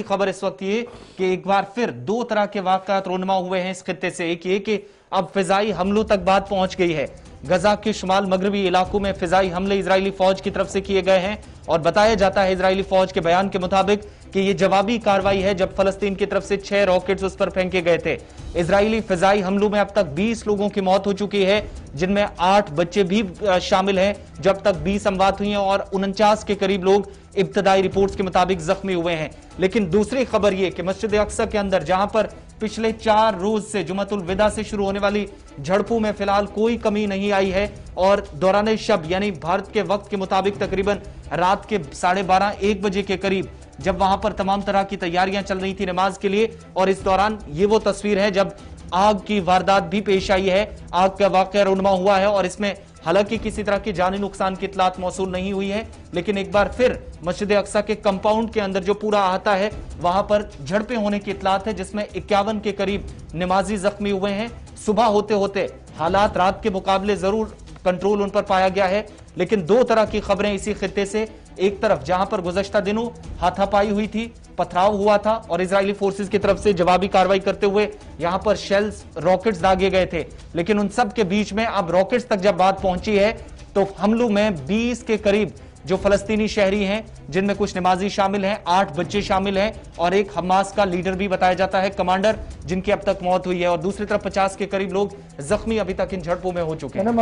खबर इस वक्त ये कि एक बार फिर दो तरह के वाकयात रोनमा हुए हैं इस खित्ते से। एक ये कि अब फिजाई हमलों तक बात पहुंच गई है। गजा के शुमाल मगरबी इलाकों में फिजाई हमले इजरायली फौज की तरफ से किए गए हैं और बताया जाता है इजरायली फौज के बयान के मुताबिक कि यह जवाबी कार्रवाई है जब फलस्तीन की तरफ से 6 रॉकेट्स उस पर फेंके गए थे। इजरायली फिजाई हमलों में अब तक 20 लोगों की मौत हो चुकी है, जिनमें 8 बच्चे भी शामिल हैं। जब तक 20 अमवात हुई हैं और 49 के करीब लोग इब्तदाई रिपोर्ट्स के मुताबिक जख्मी हुए हैं। लेकिन दूसरी खबर यह कि मस्जिद अक्सा के अंदर जहां पर पिछले 4 रोज से जुमतुल विदा से शुरू होने वाली झड़पों में फिलहाल कोई कमी नहीं आई है और दौरान शब यानी भारत के वक्त के मुताबिक तकरीबन रात के 12:30-1 बजे के करीब जब वहां पर तमाम तरह की तैयारियां चल रही थी नमाज के लिए, और इस दौरान ये वो तस्वीर है जब आग की वारदात भी पेश आई है। आग का वाकया रोनमा हुआ है और इसमें हालांकि किसी तरह की जानी नुकसान की इतलात मौसूल नहीं हुई है, लेकिन एक बार फिर मस्जिद अक्सा के कंपाउंड के अंदर जो पूरा अहाता है वहां पर झड़पें होने की इतलात है, जिसमें 51 के करीब नमाजी जख्मी हुए हैं। सुबह होते होते हालात रात के मुकाबले जरूर कंट्रोल उन पर पाया गया है, लेकिन दो तरह की खबरें इसी खित्ते से। एक तरफ जहां पर गुज़श्ता दिनों हाथापाई हुई थी, पथराव हुआ था और इजरायली फोर्सेस की तरफ से जवाबी कार्रवाई करते हुए यहां पर शेल्स रॉकेट्स दागे गए थे, लेकिन उन सब के बीच में अब रॉकेट्स तक जब बात पहुंची है तो हमलों में 20 के करीब जो फलस्तीनी शहरी हैं, जिनमें कुछ नमाजी शामिल हैं, 8 बच्चे शामिल हैं और एक हमास का लीडर भी बताया जाता है, कमांडर, जिनकी अब तक मौत हुई है और दूसरी तरफ 50 के करीब लोग जख्मी अभी तक इन झड़पों में हो चुके हैं।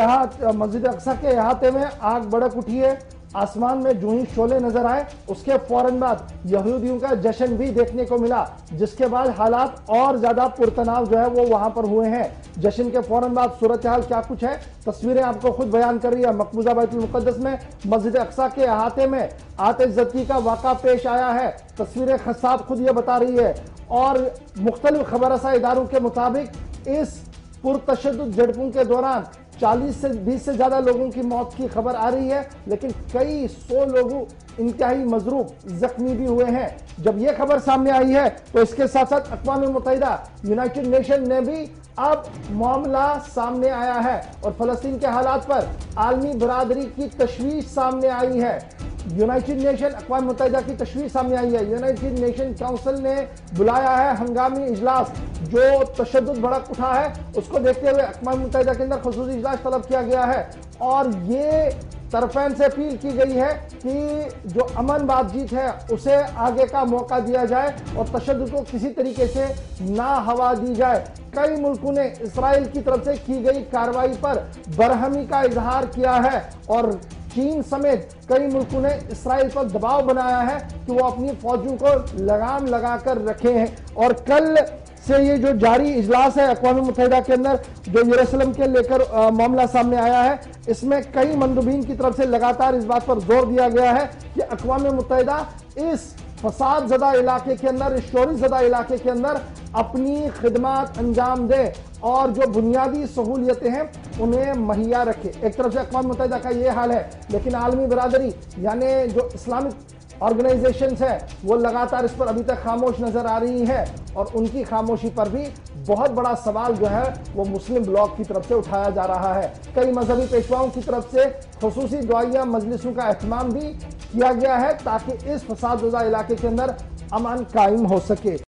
मस्जिद अक्सा के अहाते में आग भड़क उठी है। आसमान में जो ही शोले नजर आए उसके फौरन बाद यहूदियों का जश्न भी देखने को मिला, जिसके बाद हालात और ज्यादा पुरतनाव जो है वो वहां पर हुए हैं। जश्न के फौरन बाद सूरत हाल क्या कुछ है, तस्वीरें आपको खुद बयान कर रही है। मकबूजा बैतुल मुक़द्दस में मस्जिद अक्सा के अहाते में आतिशज़दी का वाक़ा पेश आया है। तस्वीरें खसाब खुद ये बता रही है और मुख्तलिफ खबरसा इदारों के मुताबिक इस पुरतशद्दुद झड़पों के दौरान 40 से 20 से ज्यादा लोगों की मौत की खबर आ रही है, लेकिन कई 100 लोग इंतहाई मजरूब जख्मी भी हुए हैं। जब यह खबर सामने आई है तो इसके साथ साथ अक़वाम मुत्तहिदा यूनाइटेड नेशन ने भी अब मामला सामने आया है और फलस्तीन के हालात पर आलमी बरादरी की तशवीश सामने आई है। यूनाइटेड नेशन अक़वाम मुत्तहिदा की तशवीश सामने आई है। यूनाइटेड नेशन काउंसिल ने बुलाया है हंगामी इजलास। जो तशद्दुद भड़क उठा है उसको देखते हुए अक़वाम मुत्तहिदा के अंदर ख़ुसूसी इजलास तलब किया गया है और ये तरफ़ैन से अपील की गई है कि जो अमन बातचीत है उसे आगे का मौका दिया जाए और तशद्दुद को किसी तरीके से ना हवा दी जाए। कई मुल्कों ने इसराइल की तरफ से की गई कार्रवाई पर बरहमी का इजहार किया है और चीन समेत कई मुल्कों ने इसराइल पर दबाव बनाया है कि वो अपनी फौजों को लगाम लगाकर रखे हैं। और कल से ये जो जारी इजलास है अक़वाम मुत्तहिदा के अंदर जो यरूशलेम के लेकर मामला सामने आया है, इसमें कई मंदूबीन की तरफ से लगातार इस बात पर जोर दिया गया है कि अक़वाम मुत्तहिदा इस फसाद ज़दा इलाके के अंदर, इस शोरी ज़दा इलाके के अंदर अपनी खिदमत अंजाम दे और जो बुनियादी सहूलियतें हैं उन्हें मुहैया रखे। एक तरफ से अक़वाम मुत्तहिदा का ये हाल है, लेकिन आलमी बरादरी यानी जो इस्लामिक ऑर्गेनाइजेशंस है वो लगातार इस पर अभी तक खामोश नजर आ रही है और उनकी खामोशी पर भी बहुत बड़ा सवाल जो है वो मुस्लिम ब्लॉक की तरफ से उठाया जा रहा है। कई मजहबी पेशवाओं की तरफ से खुसूसी दुआइया मजलिसों का एहतमाम भी किया गया है ताकि इस फसादज़दा इलाके के अंदर अमन कायम हो सके।